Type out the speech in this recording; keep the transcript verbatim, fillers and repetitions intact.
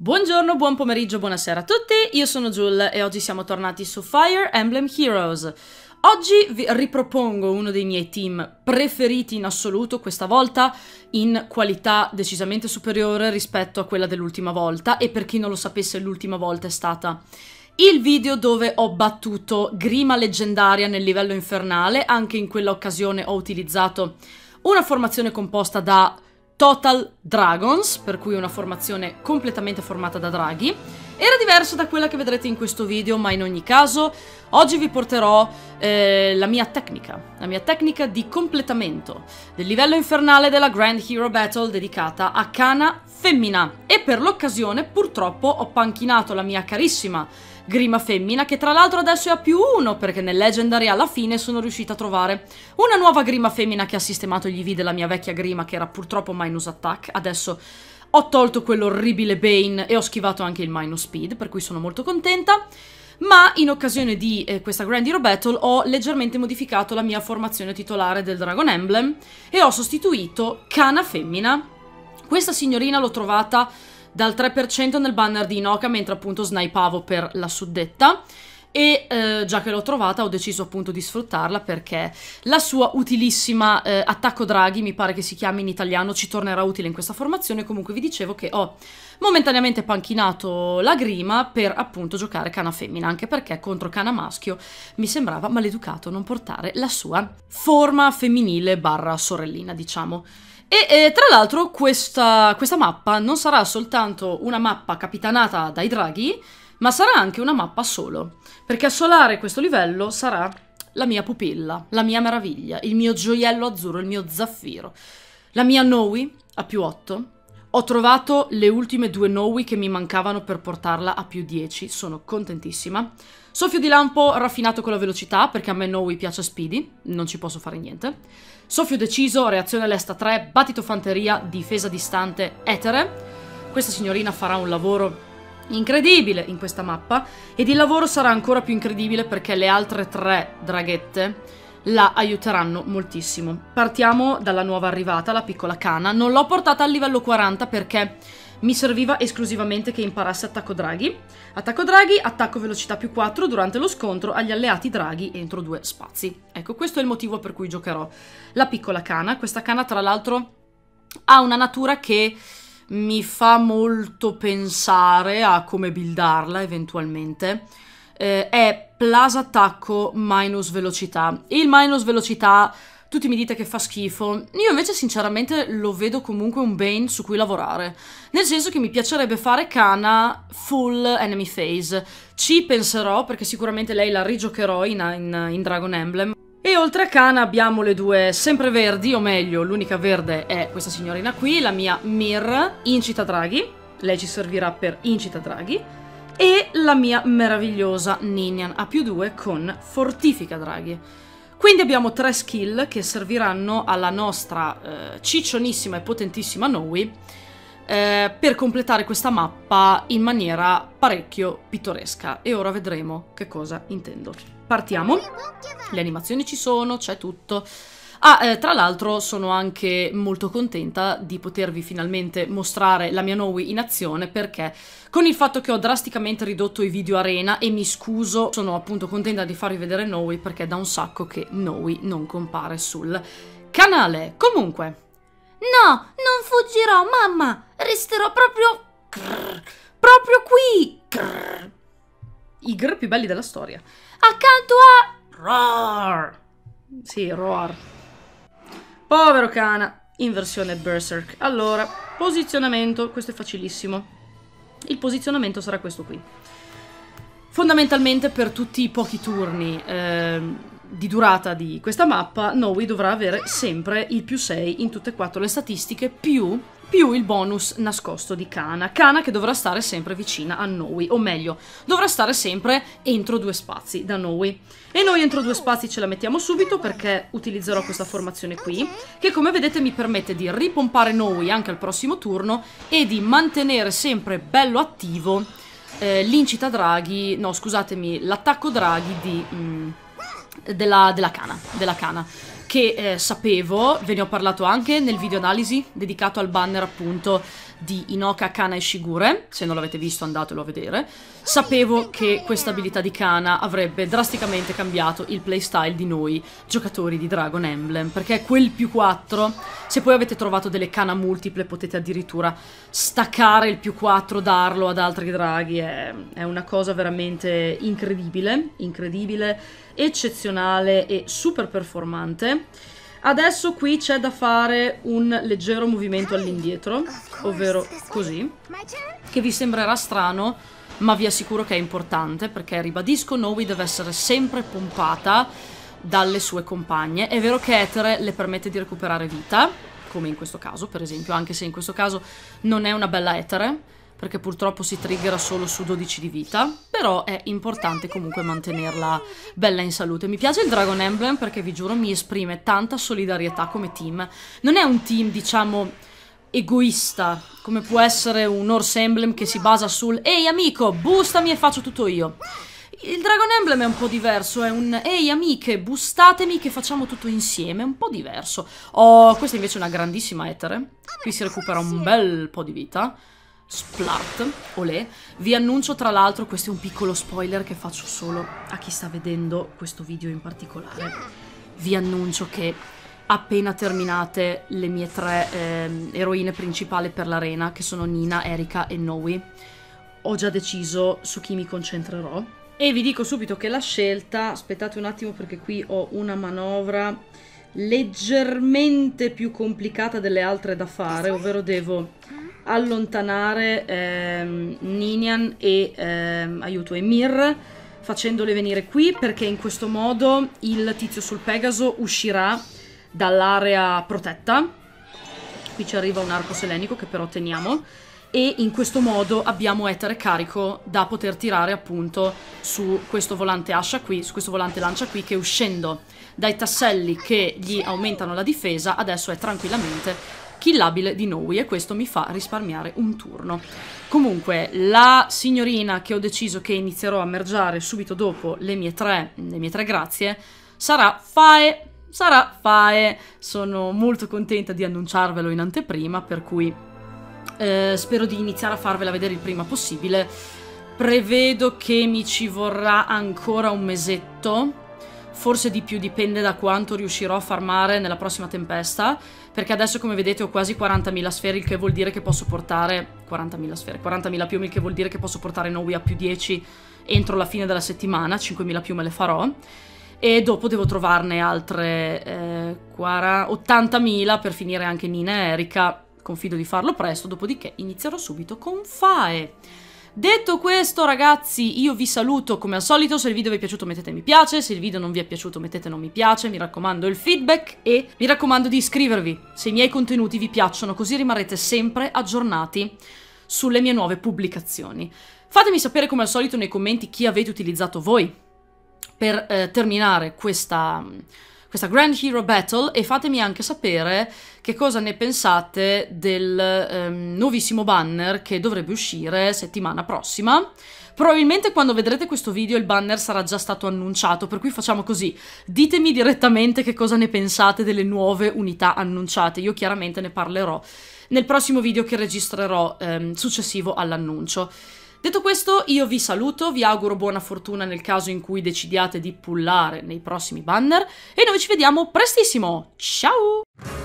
Buongiorno, buon pomeriggio, buonasera a tutti, io sono Jul e oggi siamo tornati su Fire Emblem Heroes. Oggi vi ripropongo uno dei miei team preferiti in assoluto, questa volta in qualità decisamente superiore rispetto a quella dell'ultima volta, e per chi non lo sapesse l'ultima volta è stata il video dove ho battuto Grima leggendaria nel livello infernale. Anche in quella occasione ho utilizzato una formazione composta da Total Dragons, per cui una formazione completamente formata da draghi. Era diverso da quella che vedrete in questo video, ma in ogni caso oggi vi porterò eh, la mia tecnica, la mia tecnica di completamento del livello infernale della Grand Hero Battle dedicata a Kana femmina. E per l'occasione purtroppo ho panchinato la mia carissima Grima femmina, che tra l'altro adesso è a più uno, perché nel Legendary alla fine sono riuscita a trovare una nuova Grima femmina che ha sistemato gli V della mia vecchia Grima, che era purtroppo minus attack. Adesso ho tolto quell'orribile Bane e ho schivato anche il minus speed, per cui sono molto contenta. Ma in occasione di eh, questa Grand Hero Battle ho leggermente modificato la mia formazione titolare del Dragon Emblem e ho sostituito Kana femmina. Questa signorina l'ho trovata dal tre per cento nel banner di Inoka, mentre appunto snipavo per la suddetta, e eh, già che l'ho trovata ho deciso appunto di sfruttarla, perché la sua utilissima eh, attacco draghi, mi pare che si chiami in italiano, ci tornerà utile in questa formazione. Comunque vi dicevo che ho momentaneamente panchinato la Grima per appunto giocare Kana femmina, anche perché contro Kana maschio mi sembrava maleducato non portare la sua forma femminile barra sorellina, diciamo. E eh, tra l'altro questa, questa mappa non sarà soltanto una mappa capitanata dai draghi, ma sarà anche una mappa solo, perché a solare questo livello sarà la mia pupilla, la mia meraviglia, il mio gioiello azzurro, il mio zaffiro, la mia Nowi a più otto. Ho trovato le ultime due Nowi che mi mancavano per portarla a più dieci, sono contentissima. Soffio di lampo raffinato con la velocità, perché a me Nowi piace speedy, non ci posso fare niente. Soffio deciso, reazione lesta tre, battito fanteria, difesa distante, etere. Questa signorina farà un lavoro incredibile in questa mappa, ed il lavoro sarà ancora più incredibile perché le altre tre draghette la aiuteranno moltissimo. Partiamo dalla nuova arrivata, la piccola Kana. Non l'ho portata al livello quaranta perché mi serviva esclusivamente che imparasse attacco draghi. Attacco draghi, attacco velocità più quattro durante lo scontro agli alleati draghi entro due spazi. Ecco, questo è il motivo per cui giocherò la piccola Kana. Questa Kana tra l'altro ha una natura che mi fa molto pensare a come buildarla eventualmente. Eh, è plus attacco minus velocità. Il minus velocità tutti mi dite che fa schifo, io invece sinceramente lo vedo comunque un bane su cui lavorare, nel senso che mi piacerebbe fare Kana full enemy phase. Ci penserò, perché sicuramente lei la rigiocherò in, in, in Dragon Emblem. E oltre a Kana abbiamo le due sempreverdi, o meglio l'unica verde è questa signorina qui, la mia Mir incita draghi, lei ci servirà per incita draghi, e la mia meravigliosa Ninian a più due con fortifica draghi. Quindi abbiamo tre skill che serviranno alla nostra eh, ciccionissima e potentissima Nowi eh, per completare questa mappa in maniera parecchio pittoresca. E ora vedremo che cosa intendo. Partiamo. Le animazioni ci sono, c'è tutto. Ah, eh, tra l'altro sono anche molto contenta di potervi finalmente mostrare la mia Nowi in azione, perché con il fatto che ho drasticamente ridotto i video arena, e mi scuso, sono appunto contenta di farvi vedere Nowi perché è da un sacco che Nowi non compare sul canale. Comunque, no, non fuggirò, mamma, resterò proprio proprio qui, i grr più belli della storia, accanto a roar. Sì, roar. Povero Kana, in versione Berserk. Allora, posizionamento, questo è facilissimo. Il posizionamento sarà questo qui. Fondamentalmente per tutti i pochi turni eh, di durata di questa mappa, Nowi dovrà avere sempre il più sei in tutte e quattro le statistiche, più, più il bonus nascosto di Kana. Kana che dovrà stare sempre vicina a Nowi, o meglio, dovrà stare sempre entro due spazi da Nowi. E noi entro due spazi ce la mettiamo subito, perché utilizzerò questa formazione qui, che come vedete mi permette di ripompare Nowi anche al prossimo turno e di mantenere sempre bello attivo eh, l'incita draghi, no scusatemi, l'attacco draghi di, mm, della, della Kana, della Kana. Che eh, sapevo, ve ne ho parlato anche nel video analisi dedicato al banner appunto di Inoka, Kana e Shigure. Se non l'avete visto andatelo a vedere. Sapevo che questa abilità di Kana avrebbe drasticamente cambiato il playstyle di noi giocatori di Dragon Emblem, perché quel più quattro, se poi avete trovato delle Kana multiple potete addirittura staccare il più quattro, darlo ad altri draghi, è, è una cosa veramente incredibile, incredibile, eccezionale e super performante. Adesso qui c'è da fare un leggero movimento all'indietro, ovvero così, che vi sembrerà strano, ma vi assicuro che è importante, perché ribadisco, Nowi deve essere sempre pompata dalle sue compagne. È vero che Etere le permette di recuperare vita, come in questo caso per esempio, anche se in questo caso non è una bella Etere, perché purtroppo si triggera solo su dodici di vita, però è importante comunque mantenerla bella in salute. Mi piace il Dragon Emblem perché vi giuro mi esprime tanta solidarietà come team. Non è un team, diciamo, egoista, come può essere un Horse Emblem che si basa sul ehi amico, boostami e faccio tutto io. Il Dragon Emblem è un po' diverso, è un ehi amiche, boostatemi che facciamo tutto insieme, è un po' diverso. Oh, questa invece è una grandissima Etere, qui si recupera un bel po' di vita. Splat, olè. Vi annuncio tra l'altro, questo è un piccolo spoiler che faccio solo a chi sta vedendo questo video in particolare. Vi annuncio che appena terminate le mie tre eh, eroine principali per l'arena, che sono Nina, Erika e Nowi, ho già deciso su chi mi concentrerò. E vi dico subito che la scelta, aspettate un attimo perché qui ho una manovra leggermente più complicata delle altre da fare, ovvero devo allontanare ehm, Ninian e ehm, aiuto Emir, facendole venire qui, perché in questo modo il tizio sul Pegaso uscirà dall'area protetta. Qui ci arriva un arco selenico che però teniamo, e in questo modo abbiamo Etere carico da poter tirare appunto su questo volante ascia qui, su questo volante lancia qui, che uscendo dai tasselli che gli aumentano la difesa adesso è tranquillamente killabile di Nowi, e questo mi fa risparmiare un turno. Comunque la signorina che ho deciso che inizierò a mergiare subito dopo le mie tre, le mie tre grazie sarà Fae. Sarà Fae. Sono molto contenta di annunciarvelo in anteprima, per cui eh, spero di iniziare a farvela vedere il prima possibile. Prevedo che mi ci vorrà ancora un mesetto, forse di più, dipende da quanto riuscirò a farmare nella prossima tempesta, perché adesso come vedete ho quasi quarantamila sfere, il che vuol dire che posso portare quarantamila sfere, quarantamila piume, il che vuol dire che posso portare Nowi a più dieci entro la fine della settimana. Cinquemila piume le farò, e dopo devo trovarne altre eh, ottantamila per finire anche Nina e Erika. Confido di farlo presto, dopodiché inizierò subito con Fae. Detto questo ragazzi, io vi saluto come al solito. Se il video vi è piaciuto mettete mi piace, se il video non vi è piaciuto mettete non mi piace, mi raccomando il feedback, e mi raccomando di iscrivervi se i miei contenuti vi piacciono, così rimarrete sempre aggiornati sulle mie nuove pubblicazioni. Fatemi sapere come al solito nei commenti chi avete utilizzato voi per eh, terminare questa... questa Grand Hero Battle, e fatemi anche sapere che cosa ne pensate del ehm, nuovissimo banner che dovrebbe uscire settimana prossima. Probabilmente quando vedrete questo video il banner sarà già stato annunciato, per cui facciamo così: ditemi direttamente che cosa ne pensate delle nuove unità annunciate. Io chiaramente ne parlerò nel prossimo video che registrerò ehm, successivo all'annuncio. Detto questo, io vi saluto, vi auguro buona fortuna nel caso in cui decidiate di pullare nei prossimi banner, e noi ci vediamo prestissimo. Ciao!